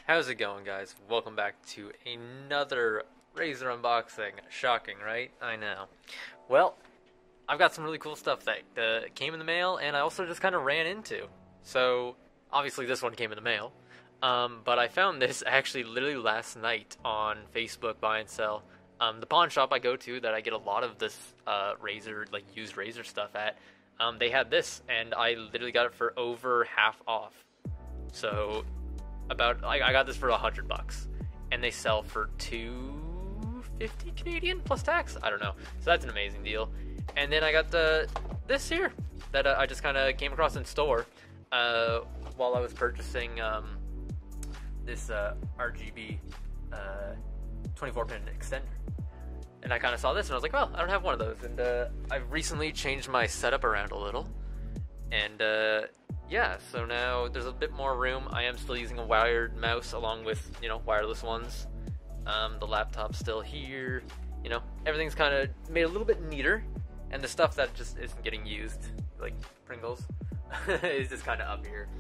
How's it going, guys? Welcome back to another Razer unboxing. Shocking, right? I know. Well, I've got some really cool stuff that came in the mail, and I also just kind of ran into. So, obviously this one came in the mail. But I found this actually literally last night on Facebook Buy and Sell. The pawn shop I go to that I get a lot of this Razer, like used Razer stuff at, they had this, and I literally got it for over half off. So, I got this for $100, and they sell for $250 Canadian plus tax. I don't know. So that's an amazing deal. And then I got this here that I just kind of came across in store while I was purchasing this RGB 24-pin extender. And I kind of saw this and I was like, well, I don't have one of those. And I've recently changed my setup around a little. And yeah, so now there's a bit more room. I am still using a wired mouse along with, wireless ones. The laptop's still here. Everything's kind of made a little bit neater. And the stuff that just isn't getting used, like Pringles, is just kind of up here.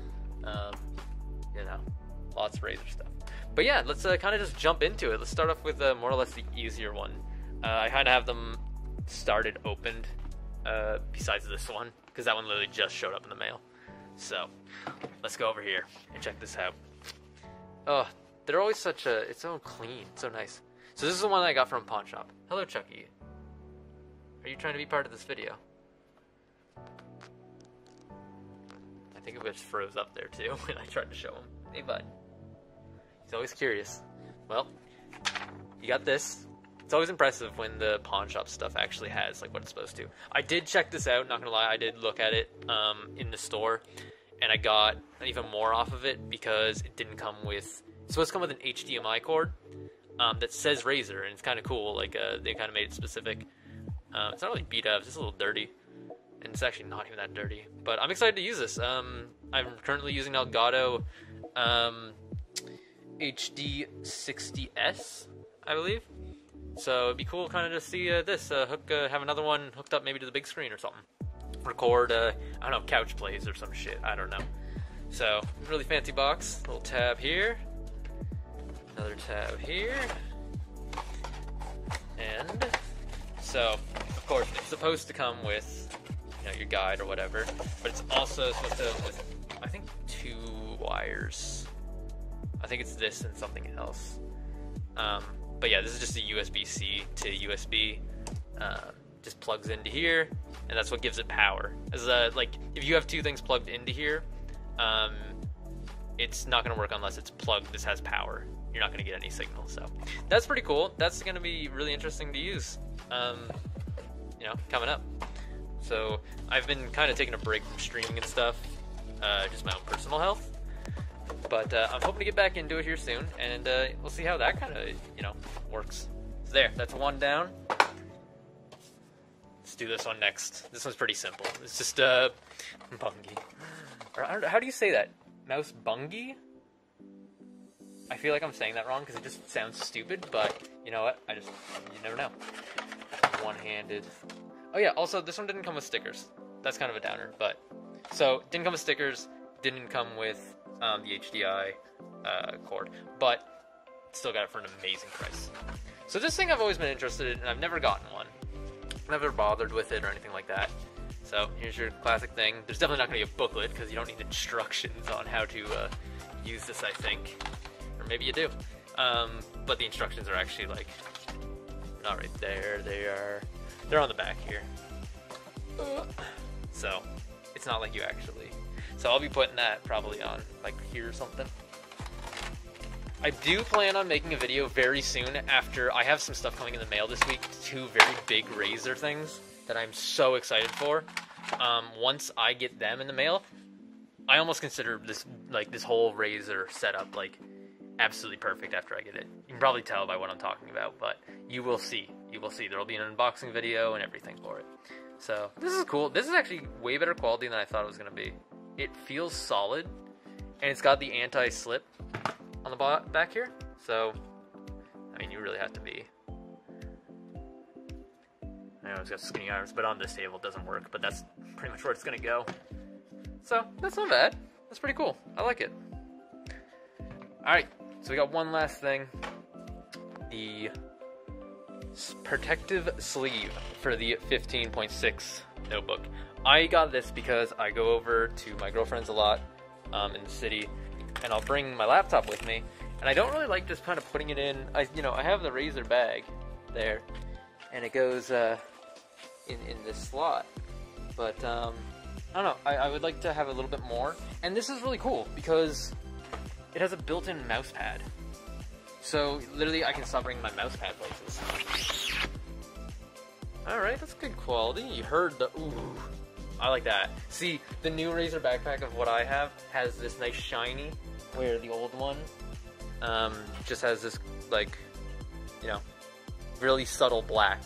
Lots of Razer stuff. But yeah, let's kind of just jump into it. Let's start off with more or less the easier one. I kind of have them started opened, besides this one, because that one literally just showed up in the mail. So, let's go over here and check this out. Oh, they're always it's so clean, so nice. So this is the one I got from Pawn Shop. Hello, Chucky. Are you trying to be part of this video? I think it just froze up there too when I tried to show him. Hey, bud. He's always curious. Well, you got this. It's always impressive when the pawn shop stuff actually has like what it's supposed to. I did check this out, not gonna lie, I did look at it in the store, and I got even more off of it because it didn't come with, it's supposed to come with an HDMI cord that says Razer, and it's kind of cool, like they kind of made it specific. It's not really beat up, it's just a little dirty, and it's actually not even that dirty, but I'm excited to use this. I'm currently using Elgato HD60S, I believe. So it'd be cool kind of to see this, have another one hooked up maybe to the big screen or something. Record, I don't know, couch plays or some shit, I don't know. So, really fancy box, little tab here, another tab here, and so, of course, it's supposed to come with, your guide or whatever, but it's also supposed to come with, I think, 2 wires. I think it's this and something else. But yeah, this is just a USB-C to USB. Just plugs into here, and that's what gives it power. As like, if you have 2 things plugged into here, it's not going to work unless it's plugged. This has power. You're not going to get any signal. So that's pretty cool. That's going to be really interesting to use. Coming up. So I've been kind of taking a break from streaming and stuff, just my own personal health. But I'm hoping to get back into it here soon, and we'll see how that kind of, works. So there, that's one down. Let's do this one next. This one's pretty simple. It's just Bungie. Or, I don't know, how do you say that? Mouse Bungie? I feel like I'm saying that wrong because it just sounds stupid, but you know what? You never know. One-handed. Oh yeah, also this one didn't come with stickers. That's kind of a downer, but so didn't come with stickers, didn't come with the HDI cord, but still got it for an amazing price. So this thing I've always been interested in, and I've never gotten one. Never bothered with it or anything like that. So here's your classic thing. There's definitely not going to be a booklet because you don't need instructions on how to use this, I think. Or maybe you do. But the instructions are actually like, not right there. They're on the back here. So it's not like you actually. So I'll be putting that probably on like here or something. I do plan on making a video very soon after I have some stuff coming in the mail this week. 2 very big Razer things that I'm so excited for. Once I get them in the mail, I almost consider this whole Razer setup like absolutely perfect after I get it. You can probably tell by what I'm talking about, but you will see. You will see. There will be an unboxing video and everything for it. So this is cool. This is actually way better quality than I thought it was going to be. It feels solid, and it's got the anti-slip on the back here. So, I mean, you really have to be. I know it's got skinny arms, but on this table it doesn't work. But that's pretty much where it's gonna go. So that's not bad. That's pretty cool. I like it. All right, So we got one last thing. The protective sleeve for the 15.6 notebook. I got this because I go over to my girlfriend's a lot in the city, and I'll bring my laptop with me. And I don't really like just kind of putting it in. I have the Razer bag there, and it goes in this slot. But I don't know. I would like to have a little bit more. And this is really cool because it has a built-in mouse pad. So literally, I can stop bringing my mouse pad places. All right, that's good quality. You heard the ooh. I like that. See, the new Razer backpack of what I have has this nice shiny, where the old one just has this, like, really subtle black.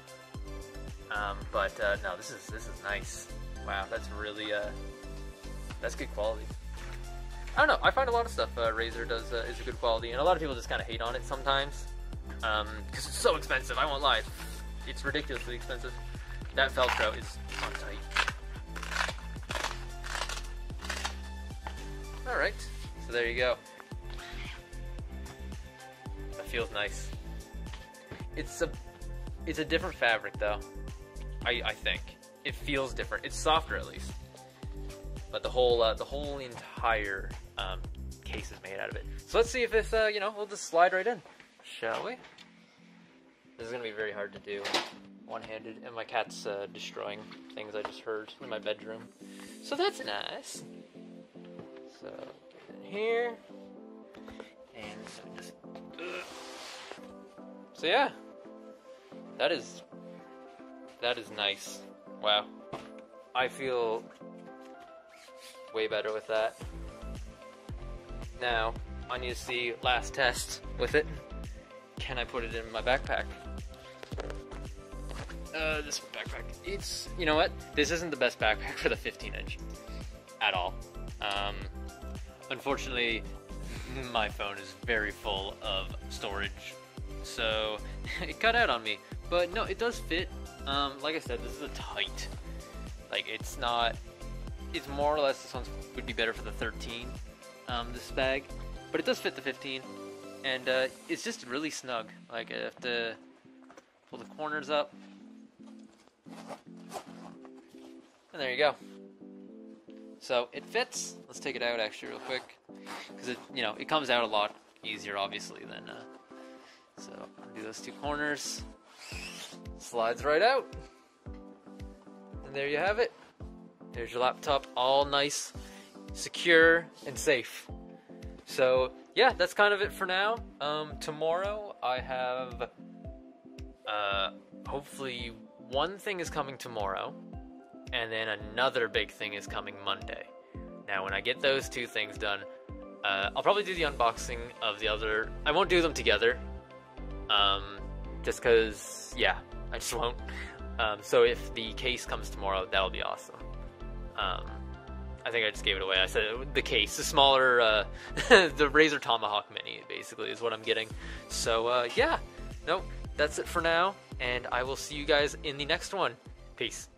But no, this is nice. Wow, that's really that's good quality. I don't know. I find a lot of stuff Razer does is a good quality, and a lot of people just kind of hate on it sometimes because it's so expensive. I won't lie, it's ridiculously expensive. That Velcro is on tight. All right, so there you go. That feels nice. It's a different fabric though. I think it feels different. It's softer at least, but the whole entire case is made out of it. So let's see if this we'll just slide right in, shall we? This is gonna be very hard to do one-handed, and my cat's destroying things I just heard in my bedroom. So that's nice. So get in here, and just. So yeah, that is nice. Wow, I feel way better with that. Now I need to see last test with it. Can I put it in my backpack? This backpack. It's, you know what? This isn't the best backpack for the 15-inch at all. Unfortunately, my phone is very full of storage, so it cut out on me. But no, it does fit. Like I said, this is a tight. Like, it's not. It's more or less this one would be better for the 13. This bag, but it does fit the 15, and it's just really snug. Like, I have to pull the corners up, and there you go. So it fits. Let's take it out actually real quick, because it comes out a lot easier, obviously, than. So I'll do those two corners. Slides right out, and there you have it. There's your laptop, all nice, secure, and safe. So yeah, that's kind of it for now. Tomorrow I have hopefully one thing is coming tomorrow, and then another big thing is coming Monday. Now when I get those two things done, I'll probably do the unboxing of the other. I won't do them together, just because, yeah, I just won't. So if the case comes tomorrow, that'll be awesome. I think I just gave it away. I said the case, the smaller, the Razer Tomahawk Mini, basically, is what I'm getting. So, yeah, no, that's it for now, and I will see you guys in the next one. Peace.